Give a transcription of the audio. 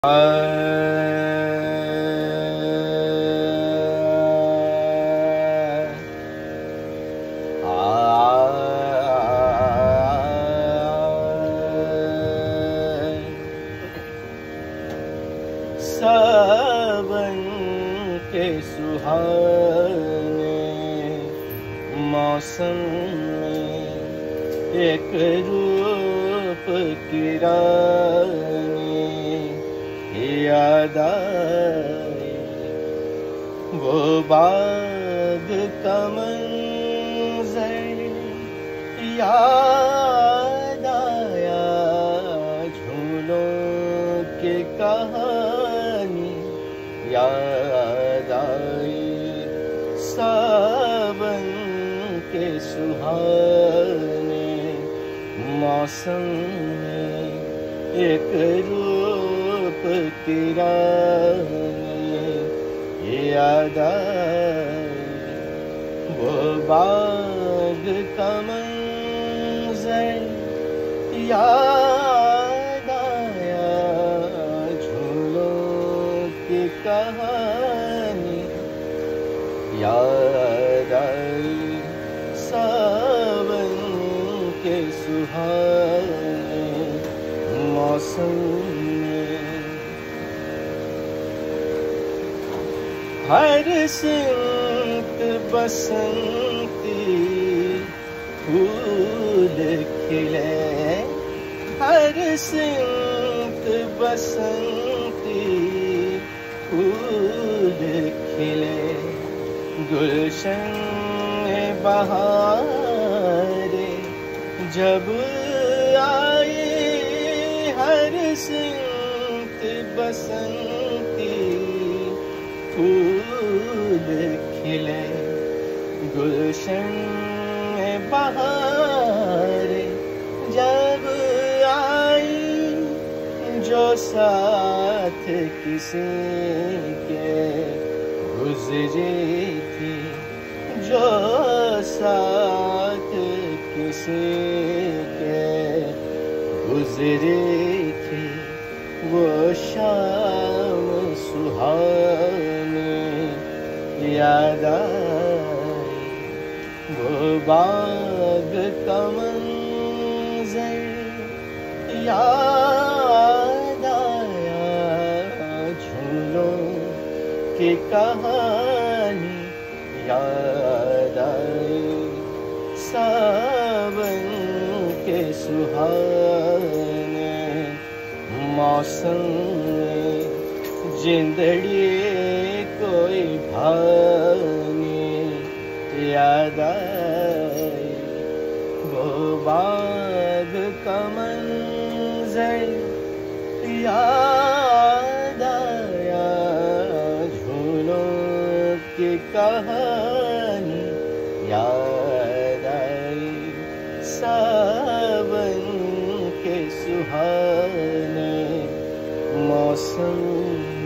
सावन के सुहाने मौसम में एक रूप की रानी याद आए, वो बाग का मंज़र याद आया, झूलों की कहानी याद आई। सावन के सुहाने मौसम में एक रूप की रानी याद आई, वो बाग का मंज़र याद आया, झूलों की कहानी याद आई। सावन के सुहाने मौसम में हर सिमत बसंती फूल खिले, हर सिमत बसंती फूल खिले, गुलशन बहारे जब आए, हर सिमत बसंती फूल खिले, गुलशन बहारे जब आई, जो साथ किसी के गुजरी थी, जो साथ किसी के गुजरी थी, वो शाम सुहानी याद आई, वो बाग का मंज़र याद आया, झूलों की कहानी याद आई। सावन के सुहाने मौसम में जिंदड़ी कोई भानी याद आई, वो बाग का मंज़र याद आया, झूलों की कहानी याद आई। सावन के सुहाने मौसम